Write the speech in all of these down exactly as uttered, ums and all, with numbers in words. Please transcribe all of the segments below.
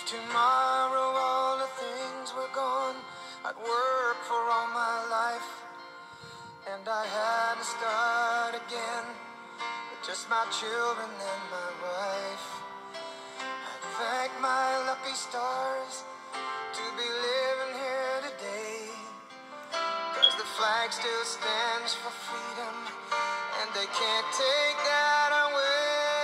Tomorrow all the things were gone. I'd worked for all my life, and I had to start again with just my children and my wife. I thank my lucky stars to be living here today, 'cause the flag still stands for freedom, and they can't take that away.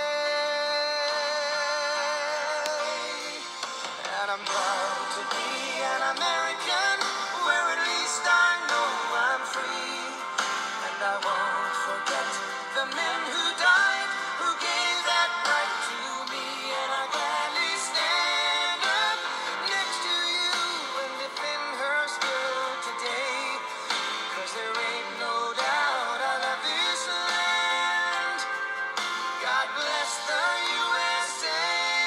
And I'm proud to be an American, where at least I know I'm free. And I won't forget the men who died, who gave that right to me. And I gladly stand up next to you and defend her still today, 'cause there ain't no doubt I love this land. God bless the U S A.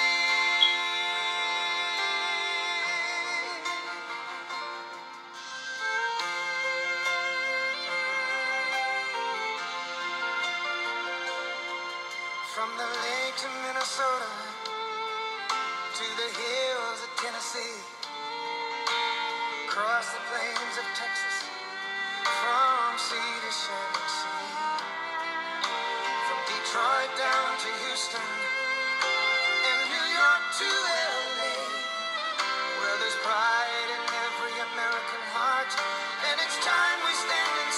From the lake to Minnesota, to the hills of Tennessee, across the plains of Texas, from sea to shining sea, from Detroit down to Houston, and New York to L A, where there's pride in every American heart, and it's time we stand and